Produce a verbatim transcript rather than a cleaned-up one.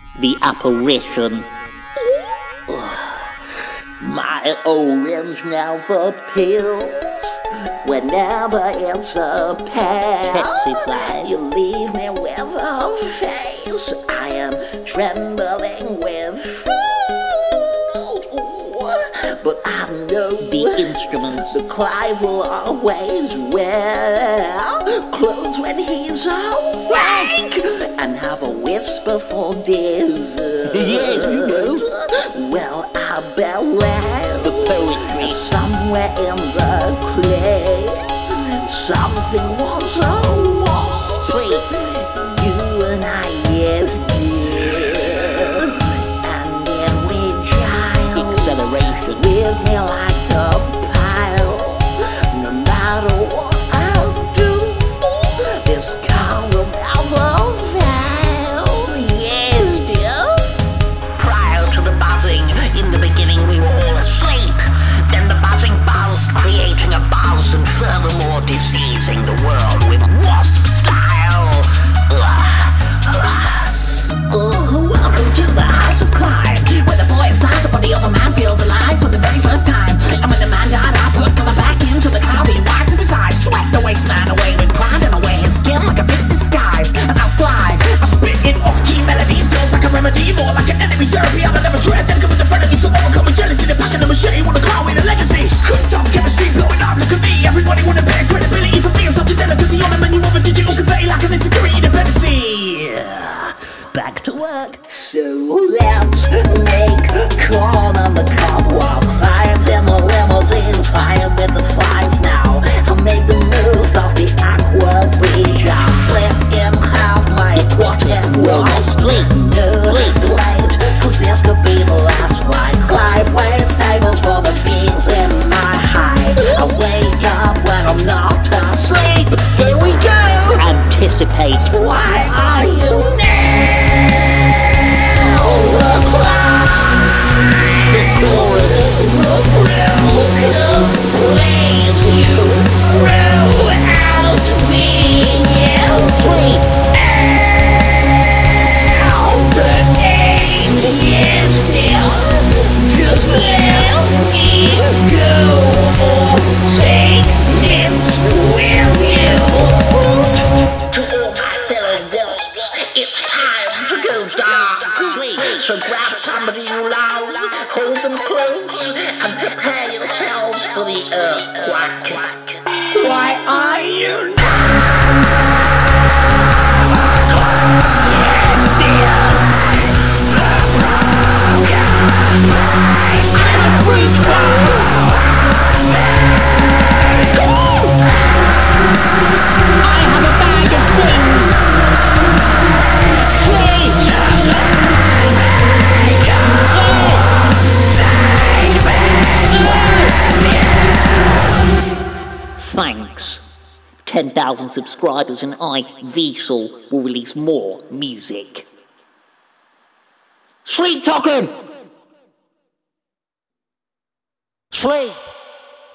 The Apparition. My orange mouth appeals whenever it's a pal. You leave me with a face. I am trembling with fruit. But I know the instruments. The Clive will always wear clothes when he's awake and have a whisper for dessert. Yes, you know. Well, I believe the poetry. Somewhere in the clay, something was a wasp. You and I, yes, dear. And then we giant acceleration with me like a pile. No matter what I do, this car will never fail. Yes, dear. Prior to the buzzing, in the beginning we were all asleep. Then the buzzing buzzed, creating a buzz and furthermore diseasing the world with wasp style. Oh, welcome to the house of Clive, where the boy inside the body of a man feels alive for the very first time. And when the man died, I put color back into the cloudy whites of his eyes, swept the waste man away with pride and away his skin like a big disguise. And I'll thrive. I spit in off-key melodies, feels like a remedy, more like an enemy therapy. I'll never tread them with the frenemy, so overcome with jealousy. The pack of the machete with a cloud with a legacy. Cooked up chemistry blowing up. Look at me, everybody wanna bear credibility for being such a delicacy on the menu of a digital confetti like an insecurity dependency. Back to work. So let's make corn on the cob while Clive's in the limousine, flying with the flies now. I'll make the most of the aqua bridge. I'll split in half my aquatic walls. No plate, cause this could be the last flight. Clive waits tables for the beans in my hive. I wake up when I'm not asleep. Here we go. Anticipate. Why are you now? It's time to go dark. So grab somebody you love, hold them close, and prepare yourselves for the earthquake. Why are you now? Yes, dear. The broken place. I'm a fruit fly. I have a bag of things. Thanks. ten thousand subscribers and I, Vsel, will release more music. Sleep, Tokn! Sleep!